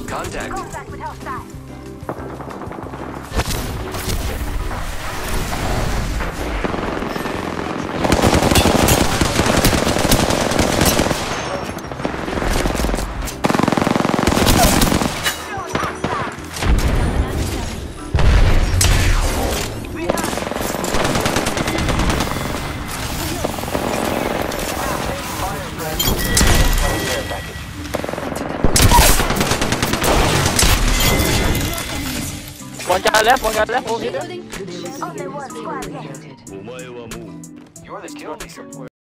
Contact. Contact with hostile. One guy left, over here. Only one squad left. You're the kill leader.